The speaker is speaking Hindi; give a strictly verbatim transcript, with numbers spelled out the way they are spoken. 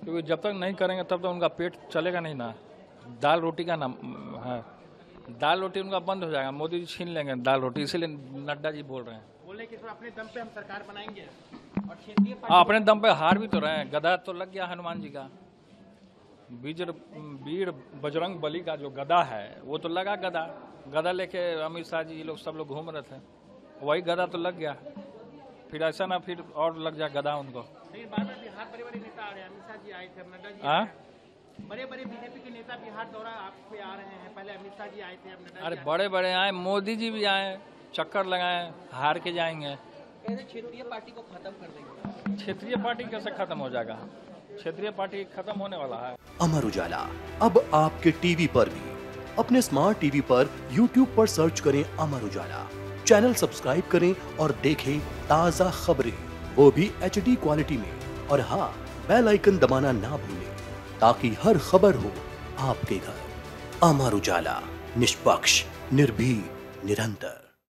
क्योंकि जब तक नहीं करेंगे तब तक उनका पेट चलेगा नहीं ना। दाल रोटी का नाम है, दाल रोटी उनका बंद हो जाएगा, मोदी जी छीन लेंगे दाल रोटी, इसीलिए नड्डा जी बोल रहे हैं। बोले कि तो अपने दम पे हम सरकार बनाएंगे और क्षेत्रीय हाँ, अपने दम पे हार भी तो रहे हैं। गदा तो लग गया हनुमान जी का, बीजर वीर बजरंग बली का जो गदा है वो तो लगा। गदा गदा लेके अमित शाह जी लोग सब लोग घूम रहे थे, वही गदा तो लग गया। फिर ऐसा ना फिर और लग जाए गदा उनको। बार बार बिहार बड़े बड़े नेता आ रहे हैं, अमित शाह जी आए थे, नड्डा जी हाँ, बड़े बड़े बीजेपी के नेता बिहार दौरा आप पे आ रहे हैं। पहले अमित शाह जी आए थे, अब नड्डा अरे बड़े बड़े आए, मोदी जी भी आए, चक्कर लगाए, हार के जाएंगे। क्षेत्रीय पार्टी को खत्म कर देंगे। क्षेत्रीय पार्टी कैसे खत्म हो जाएगा? क्षेत्रीय पार्टी खत्म होने वाला है। अमर उजाला अब आपके टीवी पर भी। अपने स्मार्ट टीवी पर यूट्यूब पर सर्च करें अमर उजाला, चैनल सब्सक्राइब करें और देखें ताज़ा खबरें, वो भी एच डी क्वालिटी में। और हाँ, बेल आइकन दबाना ना भूलें ताकि हर खबर हो आपके घर। अमर उजाला, निष्पक्ष, निर्भीक, निरंतर।